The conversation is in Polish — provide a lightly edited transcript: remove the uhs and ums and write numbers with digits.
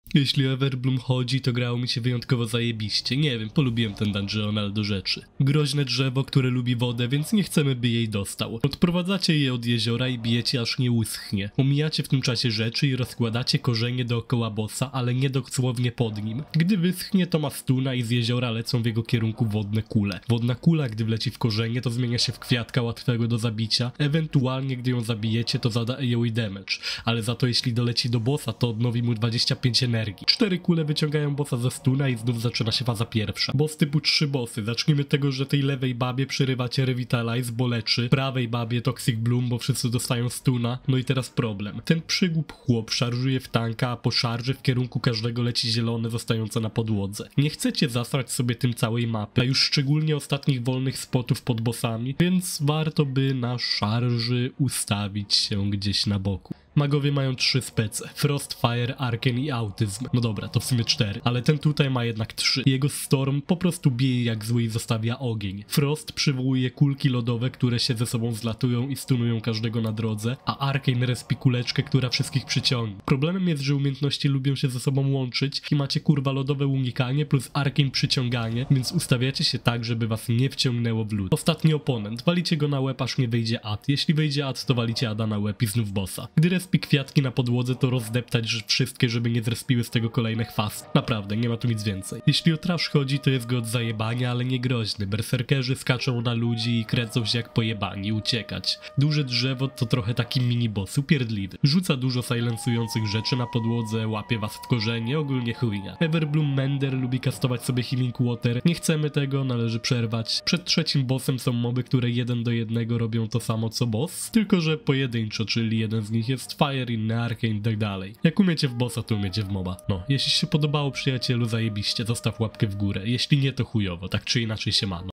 Jeśli o Everbloom chodzi, to grało mi się wyjątkowo zajebiście. Nie wiem, polubiłem ten dungeon, ale do rzeczy. Groźne drzewo, które lubi wodę, więc nie chcemy, by jej dostał. Odprowadzacie je od jeziora i bijecie, aż nie uschnie. Omijacie w tym czasie rzeczy i rozkładacie korzenie dookoła bossa, ale nie dosłownie pod nim. Gdy wyschnie, to ma stuna i z jeziora lecą w jego kierunku wodne kule. Wodna kula, gdy wleci w korzenie, to zmienia się w kwiatka łatwego do zabicia. Ewentualnie, gdy ją zabijecie, to zada AoE damage. Ale za to jeśli doleci do bossa, to odnowi mu 25 energii. 4 kule wyciągają bossa ze stuna i znów zaczyna się faza pierwsza. Boss typu 3 bossy. Zacznijmy od tego, że tej lewej babie przerywacie Revitalize, bo leczy. Prawej babie Toxic Bloom, bo wszyscy dostają stuna. No i teraz problem. Ten przygłup chłop szarżuje w tanka, a po szarży w kierunku każdego leci zielone zostające na podłodze. Nie chcecie zasrać sobie tym całej mapy, a już szczególnie ostatnich wolnych spotów pod bossami, więc warto by na szarży ustawić się gdzieś na boku. Magowie mają 3 spece. Frost, Fire, Arcane i Autyzm. No dobra, to w sumie 4, ale ten tutaj ma jednak 3. Jego Storm po prostu bije jak zły i zostawia ogień. Frost przywołuje kulki lodowe, które się ze sobą zlatują i stunują każdego na drodze, a Arcane respi kuleczkę, która wszystkich przyciągnie. Problemem jest, że umiejętności lubią się ze sobą łączyć i macie kurwa lodowe unikanie plus Arcane przyciąganie, więc ustawiacie się tak, żeby was nie wciągnęło w lód. Ostatni oponent. Walicie go na łeb, aż nie wyjdzie ad. Jeśli wyjdzie ad, to walicie ada na łeb i znów bossa. Gdy respi kwiatki na podłodze, to rozdeptać wszystkie, żeby nie zrespiły z tego kolejnych faz. Naprawdę, nie ma tu nic więcej. Jeśli o trash chodzi, to jest go od zajebania, ale nie groźny. Berserkerzy skaczą na ludzi i kręcą się jak pojebani, uciekać. Duże drzewo to trochę taki mini-boss, upierdliwy. Rzuca dużo silensujących rzeczy na podłodze, łapie was w korzenie, ogólnie chujnia. Everbloom Mender lubi kastować sobie Healing Water. Nie chcemy tego, należy przerwać. Przed trzecim bossem są moby, które 1 do 1 robią to samo co boss, tylko że pojedynczo, czyli jeden z nich jest Fire, inny Arcane i tak dalej. Jak umiecie w bossa, to umiecie w moba. No, jeśli się podobało, przyjacielu, zajebiście, zostaw łapkę w górę. Jeśli nie, to chujowo, tak czy inaczej się ma. No.